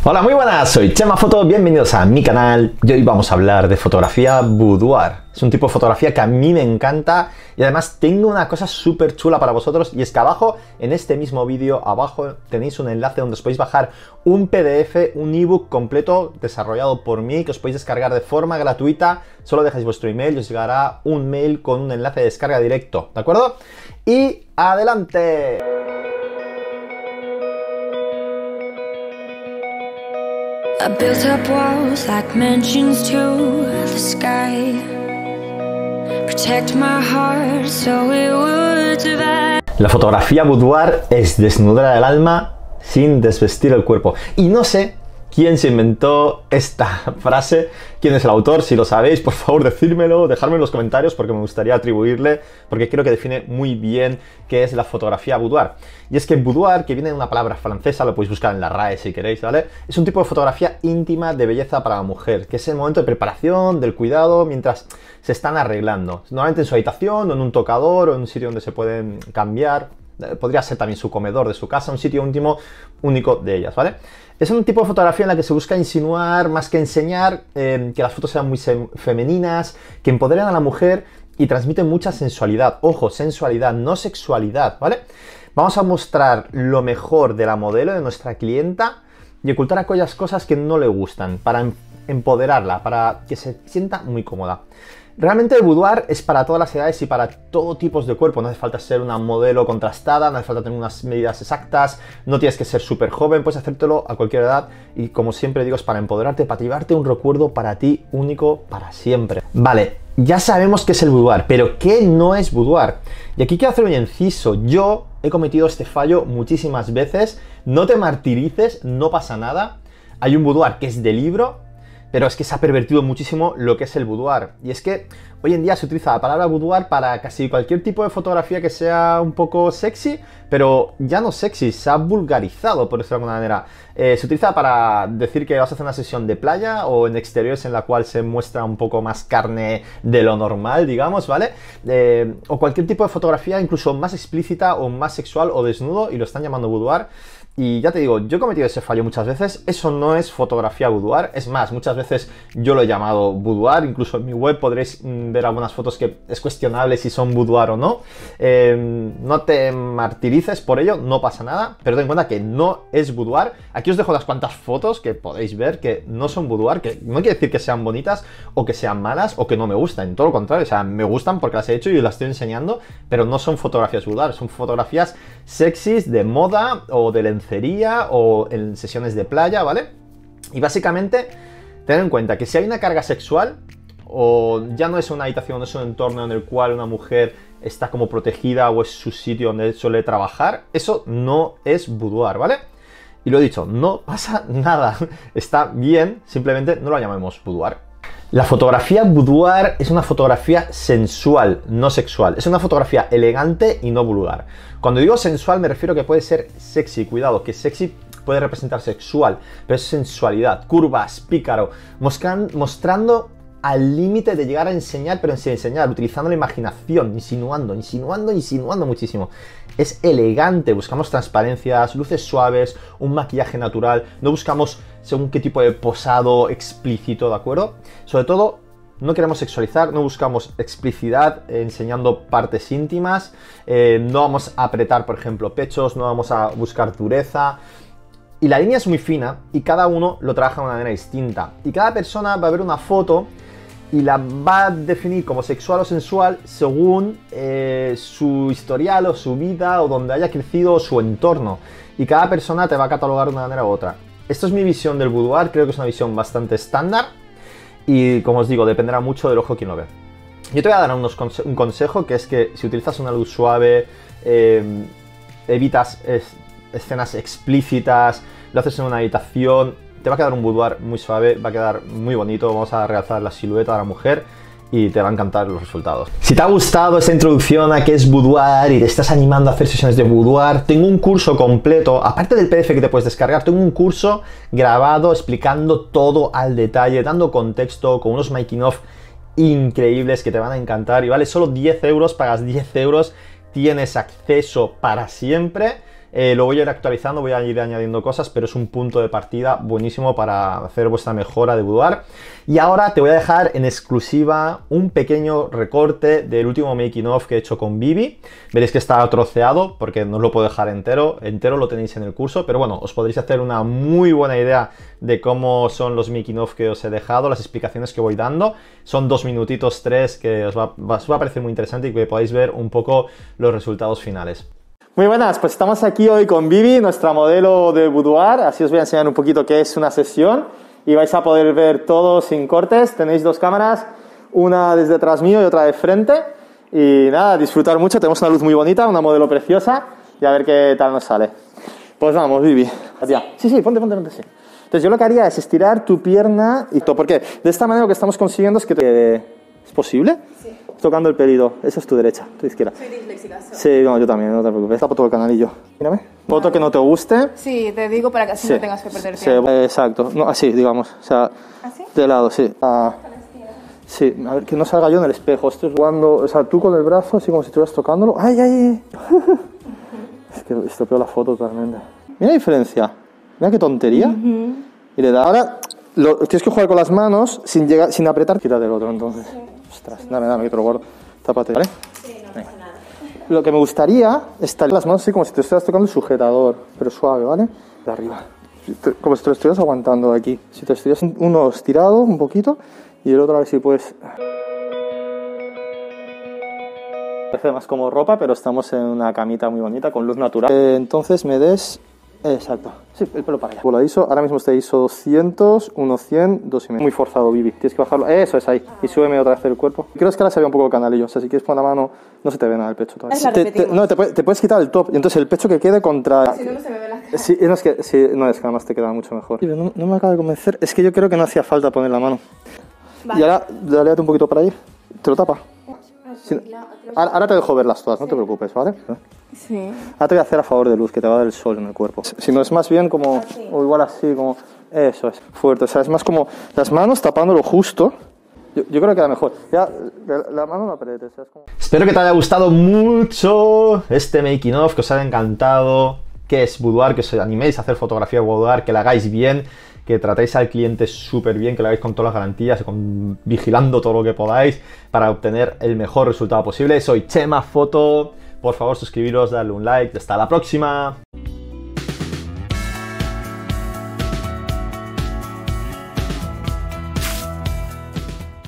Hola, muy buenas, soy Chema Foto, bienvenidos a mi canal y hoy vamos a hablar de fotografía boudoir. Es un tipo de fotografía que a mí me encanta y además tengo una cosa súper chula para vosotros y es que abajo, en este mismo vídeo, abajo tenéis un enlace donde os podéis bajar un PDF, un ebook completo desarrollado por mí que os podéis descargar de forma gratuita. Solo dejáis vuestro email y os llegará un mail con un enlace de descarga directo, ¿de acuerdo? Y ¡adelante! I built up walls like mansions to the sky. Protect my heart so it would survive. La fotografía boudoir es desnudar el alma sin desvestir el cuerpo. Y no sé quién se inventó esta frase, quién es el autor. Si lo sabéis, por favor decírmelo, dejadme en los comentarios porque me gustaría atribuirle, porque creo que define muy bien qué es la fotografía boudoir. Y es que boudoir, que viene de una palabra francesa, lo podéis buscar en la RAE si queréis, ¿vale? Es un tipo de fotografía íntima de belleza para la mujer, que es el momento de preparación, del cuidado, mientras se están arreglando. Normalmente en su habitación, o en un tocador, o en un sitio donde se pueden cambiar. Podría ser también su comedor de su casa, un sitio íntimo único de ellas, ¿vale? Es un tipo de fotografía en la que se busca insinuar más que enseñar, que las fotos sean muy femeninas, que empoderen a la mujer y transmiten mucha sensualidad. Ojo, sensualidad, no sexualidad, ¿vale? Vamos a mostrar lo mejor de la modelo, de nuestra clienta, y ocultar aquellas cosas que no le gustan, para empoderarla, para que se sienta muy cómoda. Realmente el boudoir es para todas las edades y para todo tipo de cuerpo. No hace falta ser una modelo contrastada, no hace falta tener unas medidas exactas, no tienes que ser súper joven, puedes hacértelo a cualquier edad y como siempre digo es para empoderarte, para llevarte un recuerdo para ti único para siempre. Vale, ya sabemos qué es el boudoir, pero ¿qué no es boudoir? Y aquí quiero hacer un inciso. Yo he cometido este fallo muchísimas veces. No te martirices, no pasa nada. Hay un boudoir que es de libro, pero es que se ha pervertido muchísimo lo que es el boudoir. Y es que hoy en día se utiliza la palabra boudoir para casi cualquier tipo de fotografía que sea un poco sexy, pero ya no sexy, se ha vulgarizado, por decirlo de alguna manera. Se utiliza para decir que vas a hacer una sesión de playa o en exteriores en la cual se muestra un poco más carne de lo normal, digamos, ¿vale? O cualquier tipo de fotografía incluso más explícita o más sexual o desnudo y lo están llamando boudoir. Y ya te digo, yo he cometido ese fallo muchas veces, eso no es fotografía boudoir, es más, muchas veces yo lo he llamado boudoir, incluso en mi web podréis ver algunas fotos que es cuestionable si son boudoir o no. No te martirices por ello, no pasa nada, pero ten en cuenta que no es boudoir. Aquí os dejo las cuantas fotos que podéis ver que no son boudoir, que no quiere decir que sean bonitas o que sean malas o que no me gustan, todo lo contrario, o sea, me gustan porque las he hecho y las estoy enseñando, pero no son fotografías boudoir, son fotografías sexys de moda o de lencería o en sesiones de playa, ¿vale? Y básicamente, ten en cuenta que si hay una carga sexual o ya no es una habitación, no es un entorno en el cual una mujer está como protegida o es su sitio donde suele trabajar, eso no es boudoir, ¿vale? Y lo he dicho, no pasa nada, está bien, simplemente no lo llamemos boudoir. La fotografía boudoir es una fotografía sensual, no sexual. Es una fotografía elegante y no vulgar. Cuando digo sensual me refiero a que puede ser sexy, cuidado, que sexy puede representar sexual, pero es sensualidad, curvas, pícaro, mostrando al límite de llegar a enseñar, pero sin enseñar, utilizando la imaginación, insinuando muchísimo. Es elegante, buscamos transparencias, luces suaves, un maquillaje natural, no buscamos según qué tipo de posado explícito, ¿de acuerdo? Sobre todo, no queremos sexualizar, no buscamos explicidad enseñando partes íntimas, no vamos a apretar, por ejemplo, pechos, no vamos a buscar dureza. Y la línea es muy fina y cada uno lo trabaja de una manera distinta. Y cada persona va a ver una foto y la va a definir como sexual o sensual según su historial o su vida o donde haya crecido o su entorno. Y cada persona te va a catalogar de una manera u otra. Esto es mi visión del boudoir, creo que es una visión bastante estándar y como os digo, dependerá mucho del ojo quien lo ve. Yo te voy a dar un consejo, que es que si utilizas una luz suave, evitas escenas explícitas, lo haces en una habitación, te va a quedar un boudoir muy suave, va a quedar muy bonito, vamos a realzar la silueta de la mujer y te va a encantar los resultados. Si te ha gustado esta introducción a qué es boudoir y te estás animando a hacer sesiones de boudoir, tengo un curso completo, aparte del PDF que te puedes descargar, tengo un curso grabado explicando todo al detalle, dando contexto, con unos making of increíbles que te van a encantar y vale solo 10 euros, pagas 10 euros, tienes acceso para siempre. Lo voy a ir actualizando, voy a ir añadiendo cosas, pero es un punto de partida buenísimo para hacer vuestra mejora de boudoir. Y ahora te voy a dejar en exclusiva un pequeño recorte del último making of que he hecho con Vivi. Veréis que está troceado porque no os lo puedo dejar entero lo tenéis en el curso, pero bueno, os podréis hacer una muy buena idea de cómo son los making of que os he dejado, las explicaciones que voy dando. Son 2 minutitos, 3, que os va a parecer muy interesante y que podáis ver un poco los resultados finales. Muy buenas, pues estamos aquí hoy con Vivi, nuestra modelo de boudoir. Así os voy a enseñar un poquito qué es una sesión y vais a poder ver todo sin cortes. Tenéis 2 cámaras, una desde detrás mío y otra de frente. Y nada, disfrutar mucho, tenemos una luz muy bonita, una modelo preciosa y a ver qué tal nos sale. Pues vamos, Vivi. Sí, ponte, sí. Entonces yo lo que haría es estirar tu pierna y todo, porque de esta manera lo que estamos consiguiendo es que ¿Es posible? Sí. Tocando el pelito. Esa es tu derecha, tu izquierda. Soy disléxica. Sí, no, yo también, no te preocupes. Tapo todo el canalillo. Mírame. Foto que no te guste. Sí, te digo para que así no tengas que perder tiempo. Exacto. No, así, digamos. O sea, ¿así? De lado, sí. Sí, a ver, que no salga yo en el espejo. Esto es jugando, o sea, tú con el brazo, así como si estuvieras tocándolo. ¡Ay, ay! Es que estropeo la foto totalmente. Mira la diferencia. Mira qué tontería. Y le da. Ahora, tienes que jugar con las manos sin apretar. Quítate el otro, entonces. Sí. Ostras, dame, que te lo guardo. Tápate, ¿vale? Sí, no pasa nada. Lo que me gustaría es las manos así como si te estuvieras tocando el sujetador, pero suave, ¿vale? De arriba. Como si te lo estuvieras aguantando de aquí. Si te estuvieras uno estirado un poquito y el otro a ver si puedes. Parece más como ropa, pero estamos en una camita muy bonita con luz natural. Entonces me des. Exacto. Sí, el pelo para allá. La ISO, ahora mismo está ISO 200, 1, 100, 2,5. Muy forzado, Vivi. Tienes que bajarlo. Eso es ahí. Y súbeme otra vez el cuerpo. Creo que ahora se ve un poco el canalillo. O sea, si quieres poner la mano, no se te ve nada el pecho todavía. Te puedes quitar el top y entonces el pecho que quede contra. Si no, no se me ve la cara. Sí, es que además te queda mucho mejor. No me acaba de convencer. Es que yo creo que no hacía falta poner la mano. Vale. Y ahora, dale un poquito para ahí. Te lo tapa. Sí. Ahora te dejo verlas todas, no te preocupes, ¿vale? Sí. Ahora te voy a hacer a favor de luz, que te va a dar el sol en el cuerpo. Si no es más bien como, o igual así, como, eso es, fuerte. O sea, es más como las manos tapándolo justo. Yo creo que queda mejor. Ya, la mano no aprietes. O sea, es como... Espero que te haya gustado mucho este making of, que os haya encantado, que es boudoir, que os animéis a hacer fotografía de boudoir, que la hagáis bien, que tratéis al cliente súper bien, que lo hagáis con todas las garantías, vigilando todo lo que podáis para obtener el mejor resultado posible. Soy Chema Foto. Por favor, suscribiros, darle un like. Hasta la próxima.